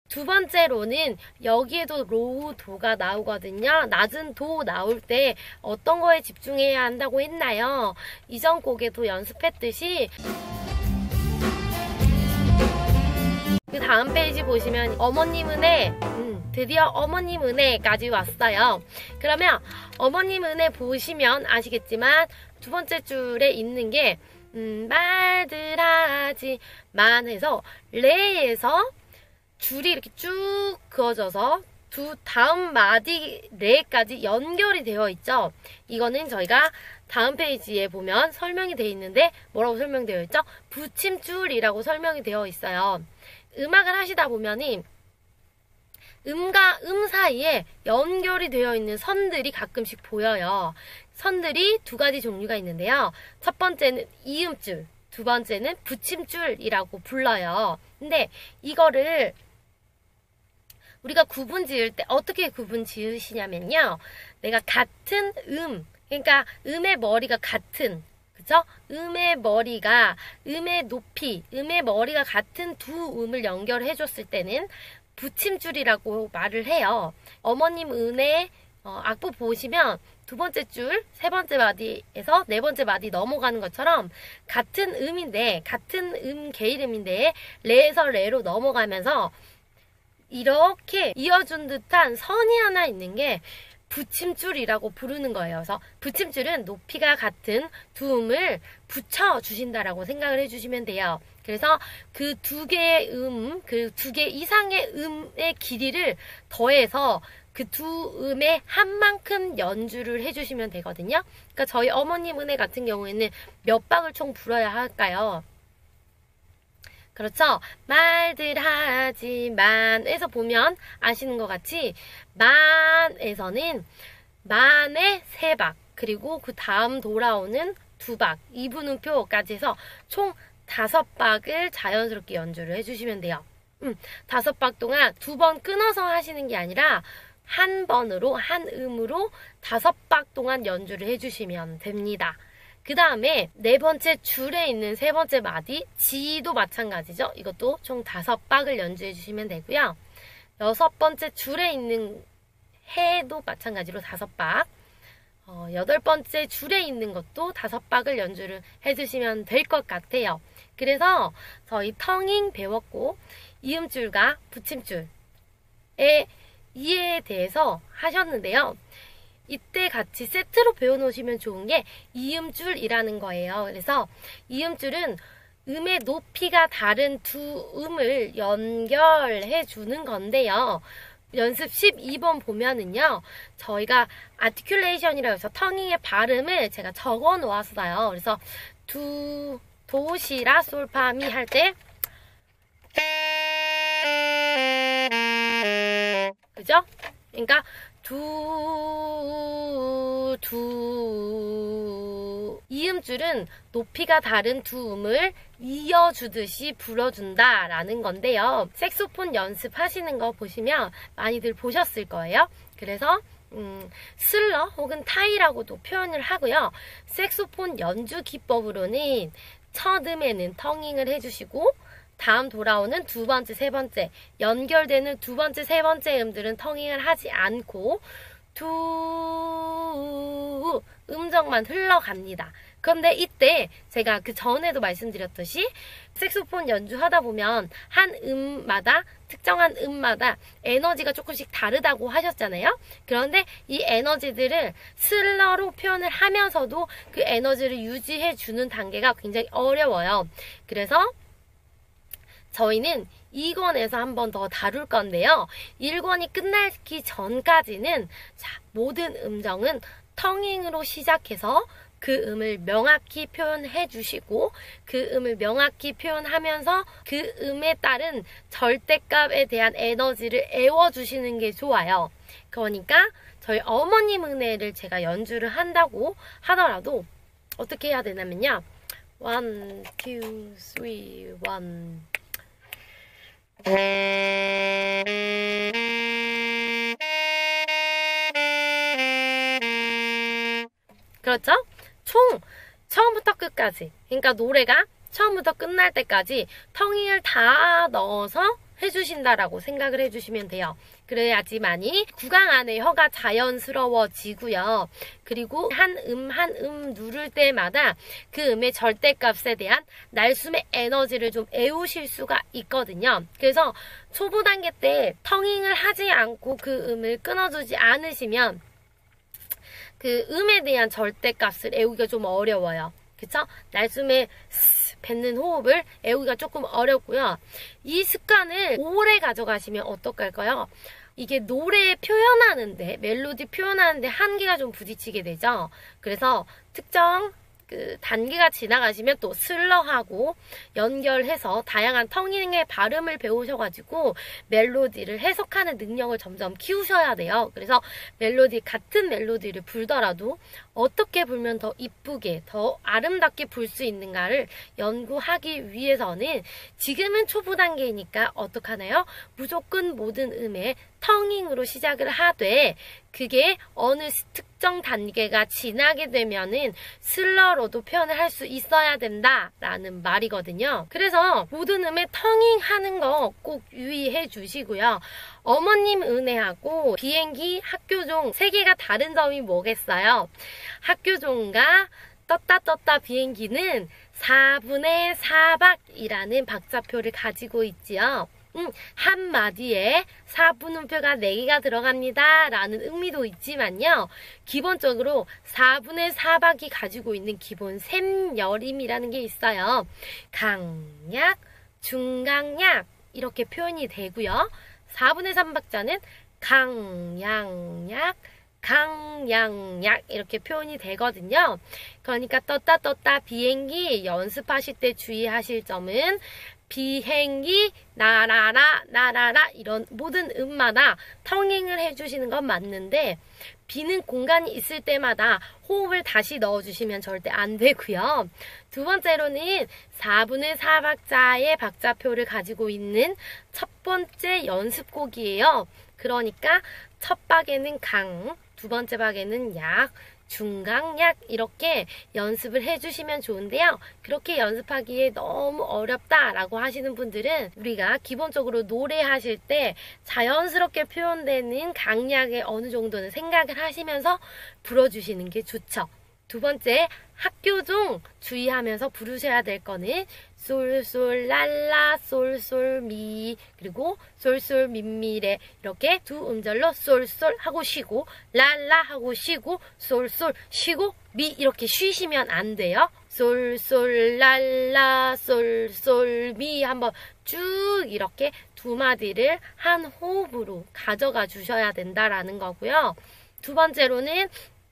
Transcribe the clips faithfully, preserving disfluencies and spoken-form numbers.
두 번째로는 여기에도 로우 도가 나오거든요. 낮은 도 나올 때 어떤 거에 집중해야 한다고 했나요? 이전 곡에도 연습했듯이 그 다음 페이지 보시면 어머님 은혜, 음, 드디어 어머님 은혜까지 왔어요. 그러면 어머님 은혜 보시면 아시겠지만 두 번째 줄에 있는 게 음, 말들 하지만 해서 레에서 줄이 이렇게 쭉 그어져서 두 다음 마디 레까지 연결이 되어 있죠. 이거는 저희가 다음 페이지에 보면 설명이 되어 있는데 뭐라고 설명되어 있죠? 붙임줄이라고 설명이 되어 있어요. 음악을 하시다 보면은 음과 음 사이에 연결이 되어 있는 선들이 가끔씩 보여요. 선들이 두 가지 종류가 있는데요. 첫 번째는 이음줄, 두 번째는 붙임줄이라고 불러요. 근데 이거를 우리가 구분 지을 때 어떻게 구분 지으시냐면요. 내가 같은 음, 그러니까 음의 머리가 같은, 그죠? 음의 머리가, 음의 높이, 음의 머리가 같은 두 음을 연결해 줬을 때는 붙임줄이라고 말을 해요. 어머님 은혜 어, 악보 보시면 두 번째 줄, 세 번째 마디에서 네 번째 마디 넘어가는 것처럼 같은 음인데, 같은 음 개이름인데 레에서 레로 넘어가면서 이렇게 이어준 듯한 선이 하나 있는 게 붙임줄이라고 부르는 거예요. 그래서 붙임줄은 높이가 같은 두 음을 붙여주신다라고 생각을 해주시면 돼요. 그래서 그 두 개의 음, 그 두 개 이상의 음의 길이를 더해서 그 두 음에 한 만큼 연주를 해주시면 되거든요. 그러니까 저희 어머님 은혜 같은 경우에는 몇 박을 총 불어야 할까요? 그렇죠? 말들 하지만 에서 보면 아시는 것 같이 만에서는 만의 세 박 그리고 그 다음 돌아오는 두 박 이분음표까지 해서 총 다섯 박을 자연스럽게 연주를 해주시면 돼요. 음, 다섯 박 동안 두 번 끊어서 하시는 게 아니라 한 번으로 한 음으로 다섯 박 동안 연주를 해주시면 됩니다. 그 다음에 네 번째 줄에 있는 세 번째 마디 지도 마찬가지죠. 이것도 총 다섯 박을 연주해 주시면 되고요. 여섯 번째 줄에 있는 해도 마찬가지로 다섯 박, 어, 여덟 번째 줄에 있는 것도 다섯 박을 연주를 해주시면 될 것 같아요. 그래서 저희 텅잉 배웠고 이음줄과 붙임줄의 이해에 대해서 하셨는데요. 이때 같이 세트로 배워놓으시면 좋은 게 이음줄이라는 거예요. 그래서 이음줄은 음의 높이가 다른 두 음을 연결해 주는 건데요. 연습 십이 번 보면은요. 저희가 아티큘레이션이라고 해서 텅잉의 발음을 제가 적어 놓았어요. 그래서 두, 도, 시, 라, 솔, 파, 미 할 때 그죠? 그러니까 두, 두 이음줄은 높이가 다른 두 음을 이어주듯이 불어준다 라는 건데요. 색소폰 연습하시는 거 보시면 많이들 보셨을 거예요. 그래서 음, 슬러 혹은 타이라고도 표현을 하고요. 색소폰 연주 기법으로는 첫 음에는 텅잉을 해주시고 다음 돌아오는 두 번째, 세 번째 연결되는 두 번째, 세 번째 음들은 텅잉을 하지 않고 두 음정만 흘러갑니다. 그런데 이때 제가 그 전에도 말씀드렸듯이 색소폰 연주하다 보면 한 음마다 특정한 음마다 에너지가 조금씩 다르다고 하셨잖아요. 그런데 이 에너지들을 슬러로 표현을 하면서도 그 에너지를 유지해 주는 단계가 굉장히 어려워요. 그래서 저희는 이 권에서 한 번 더 다룰 건데요. 일 권이 끝나기 전까지는 자, 모든 음정은 텅잉으로 시작해서 그 음을 명확히 표현해 주시고 그 음을 명확히 표현하면서 그 음에 따른 절대값에 대한 에너지를 애워주시는 게 좋아요. 그러니까 저희 어머님 은혜를 제가 연주를 한다고 하더라도 어떻게 해야 되냐면요. 원, 투, 쓰리, 원 그렇죠? 총 처음부터 끝까지 그러니까 노래가 처음부터 끝날 때까지 텅잉을 다 넣어서 해주신다라고 생각을 해주시면 돼요. 그래야지만이 구강 안에 혀가 자연스러워지고요. 그리고 한 음 한 음 누를 때마다 그 음의 절대값에 대한 날숨의 에너지를 좀 애우실 수가 있거든요. 그래서 초보 단계 때 텅잉을 하지 않고 그 음을 끊어주지 않으시면 그 음에 대한 절대값을 애우기가 좀 어려워요. 그쵸? 날숨에 스 뱉는 호흡을 애우기가 조금 어렵고요. 이 습관을 오래 가져가시면 어떨까요? 이게 노래 표현하는데, 멜로디 표현하는데 한계가 좀 부딪히게 되죠. 그래서 특정 그 단계가 지나가시면 또 슬러하고 연결해서 다양한 텅잉의 발음을 배우셔가지고 멜로디를 해석하는 능력을 점점 키우셔야 돼요. 그래서 멜로디, 같은 멜로디를 불더라도 어떻게 불면 더 이쁘게, 더 아름답게 불 수 있는가를 연구하기 위해서는 지금은 초보 단계이니까 어떡하나요? 무조건 모든 음에 텅잉으로 시작을 하되 그게 어느 특정 단계가 지나게 되면은 슬러로도 표현을 할 수 있어야 된다라는 말이거든요. 그래서 모든 음에 텅잉 하는 거 꼭 유의해 주시고요. 어머님 은혜하고 비행기, 학교종 세 개가 다른 점이 뭐겠어요? 학교종과 떴다 떴다 비행기는 사분의 사박이라는 박자표를 가지고 있지요. 음, 한마디에 사분음표가 네 개가 들어갑니다 라는 의미도 있지만요. 기본적으로 사분의 사박이 가지고 있는 기본 셈여림이라는 게 있어요. 강약, 중강약 이렇게 표현이 되고요. 사분의 삼 박자는 강양약, 강양약 이렇게 표현이 되거든요. 그러니까 떴다 떴다 비행기 연습하실 때 주의하실 점은 비행기, 나라라, 나라라 이런 모든 음마다 텅잉을 해주시는 건 맞는데 비는 공간이 있을 때마다 호흡을 다시 넣어주시면 절대 안 되고요. 두 번째로는 사분의 사 박자의 박자표를 가지고 있는 첫 번째 연습곡이에요. 그러니까 첫 박에는 강, 두 번째 박에는 약, 중강약 이렇게 연습을 해주시면 좋은데요. 그렇게 연습하기에 너무 어렵다라고 하시는 분들은 우리가 기본적으로 노래하실 때 자연스럽게 표현되는 강약에 어느 정도는 생각을 하시면서 불어주시는 게 좋죠. 두 번째, 학교종 주의하면서 부르셔야 될 거는 솔솔 랄라 솔솔 미 그리고 솔솔 민미레 이렇게 두 음절로 솔솔 하고 쉬고 랄라 하고 쉬고 솔솔 쉬고 미 이렇게 쉬시면 안 돼요. 솔솔 랄라 솔솔 미 한번 쭉 이렇게 두 마디를 한 호흡으로 가져가 주셔야 된다라는 거고요. 두 번째로는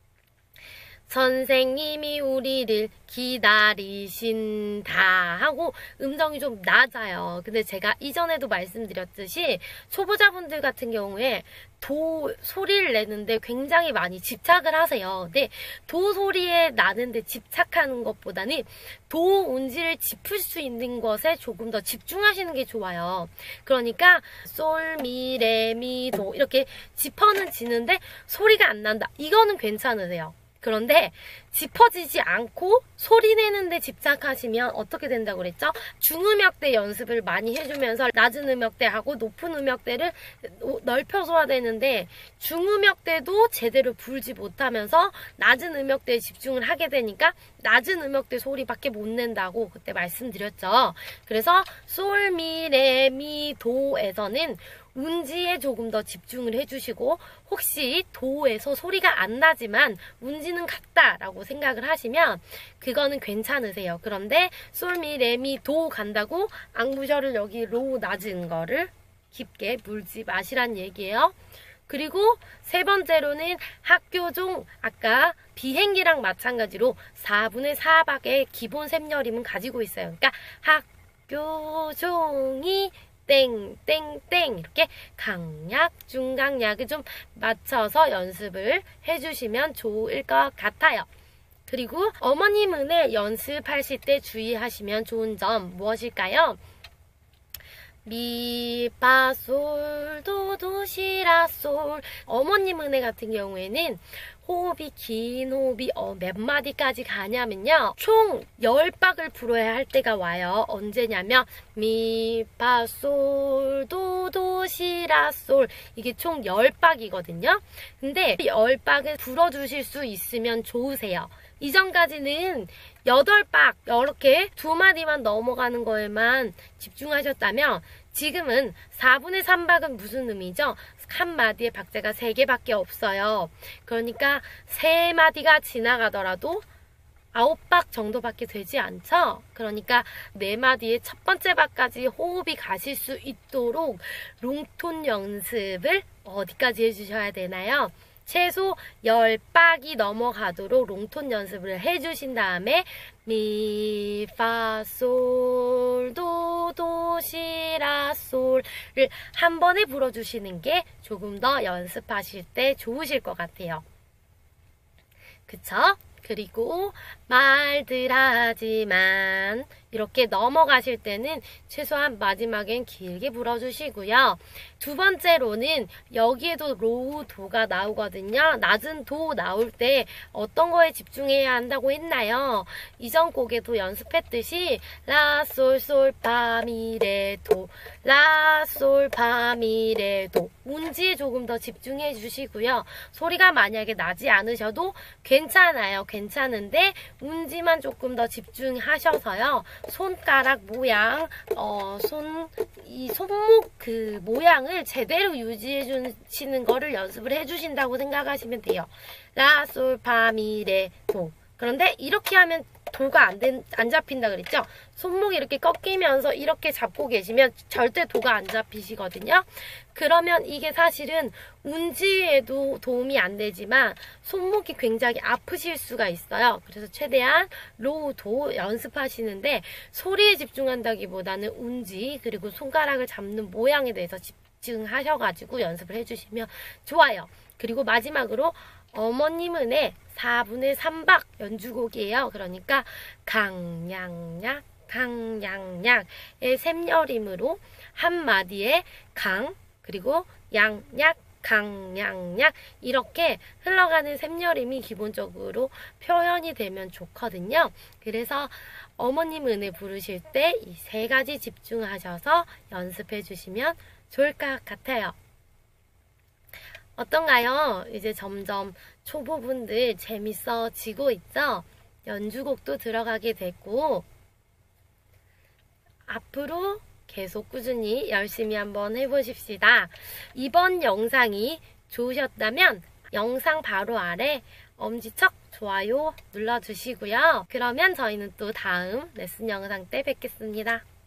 선생님이 우리를 기다리신다 하고 음정이 좀 낮아요. 근데 제가 이전에도 말씀드렸듯이 초보자분들 같은 경우에 도 소리를 내는데 굉장히 많이 집착을 하세요. 근데 도 소리에 나는데 집착하는 것보다는 도 운지를 짚을 수 있는 것에 조금 더 집중하시는 게 좋아요. 그러니까 솔, 미, 레, 미, 도 이렇게 짚어는 지는데 소리가 안 난다. 이거는 괜찮으세요. 그런데 짚어지지 않고 소리 내는데 집착하시면 어떻게 된다고 그랬죠? 중음역대 연습을 많이 해주면서 낮은 음역대하고 높은 음역대를 넓혀서 해야 되는데 중음역대도 제대로 불지 못하면서 낮은 음역대에 집중을 하게 되니까 낮은 음역대 소리밖에 못 낸다고 그때 말씀드렸죠. 그래서 솔, 미, 레, 미, 도에서는 운지에 조금 더 집중을 해주시고 혹시 도에서 소리가 안 나지만 운지는 같다라고 생각을 하시면 그거는 괜찮으세요. 그런데 솔, 미, 레, 미, 도 간다고 앙부셔를 여기 로 낮은 거를 깊게 물지 마시란 얘기예요. 그리고 세 번째로는 학교종 아까 비행기랑 마찬가지로 사분의 사박의 기본 셈여림은 가지고 있어요. 그러니까 학교종이 땡땡땡 이렇게 강약, 중강약을 좀 맞춰서 연습을 해주시면 좋을 것 같아요. 그리고 어머님 은혜 연습하실 때 주의하시면 좋은 점 무엇일까요? 미, 파, 솔, 도, 도, 시, 라, 솔 어머님 은혜 같은 경우에는 호흡이 긴 호흡이 어, 몇 마디까지 가냐면요. 총 열 박을 불어야 할 때가 와요. 언제냐면 미, 파, 솔, 도, 도, 시, 라, 솔 이게 총 열 박이거든요. 근데 열 박을 불어주실 수 있으면 좋으세요. 이전까지는 여덟 박 이렇게 두 마디만 넘어가는 거에만 집중하셨다면 지금은 사분의 삼 박은 무슨 의미죠? 한 마디에 박자가 세 개밖에 없어요. 그러니까 세 마디가 지나가더라도 아홉 박 정도밖에 되지 않죠? 그러니까 네 마디의 첫 번째 박까지 호흡이 가실 수 있도록 롱톤 연습을 어디까지 해주셔야 되나요? 최소 열 박이 넘어가도록 롱톤 연습을 해주신 다음에 미, 파, 솔, 도, 도, 시, 라, 솔을 한 번에 불어주시는 게 조금 더 연습하실 때 좋으실 것 같아요. 그쵸? 그리고 말들 하지만 이렇게 넘어가실 때는 최소한 마지막엔 길게 불어주시고요. 두 번째로는 여기에도 로우 도가 나오거든요. 낮은 도 나올 때 어떤 거에 집중해야 한다고 했나요? 이전 곡에도 연습했듯이 라, 솔, 솔, 파, 미, 레, 도 라, 솔, 파, 미, 레, 도 운지에 조금 더 집중해 주시고요. 소리가 만약에 나지 않으셔도 괜찮아요. 괜찮은데 운지만 조금 더 집중하셔서요. 손가락 모양, 어, 손, 이 손목 그 모양을 제대로 유지해 주시는 거를 연습을 해주신다고 생각하시면 돼요. 라, 솔, 파, 미, 레, 도. 그런데 이렇게 하면 도가 안, 된, 안 잡힌다 그랬죠? 손목이 이렇게 꺾이면서 이렇게 잡고 계시면 절대 도가 안 잡히시거든요. 그러면 이게 사실은 운지에도 도움이 안 되지만 손목이 굉장히 아프실 수가 있어요. 그래서 최대한 로우 도 연습하시는데 소리에 집중한다기보다는 운지 그리고 손가락을 잡는 모양에 대해서 집중하셔가지고 연습을 해주시면 좋아요. 그리고 마지막으로 어머님은의 사분의 삼 박 연주곡이에요. 그러니까 강양약 강양약의 샘여림으로 한 마디에 강 그리고 양약 강양약 이렇게 흘러가는 샘여림이 기본적으로 표현이 되면 좋거든요. 그래서 어머님 은혜 부르실 때 이 세 가지 집중하셔서 연습해 주시면 좋을 것 같아요. 어떤가요? 이제 점점 초보분들 재밌어지고 있죠? 연주곡도 들어가게 됐고 앞으로 계속 꾸준히 열심히 한번 해보십시다. 이번 영상이 좋으셨다면 영상 바로 아래 엄지척 좋아요 눌러주시고요. 그러면 저희는 또 다음 레슨 영상 때 뵙겠습니다.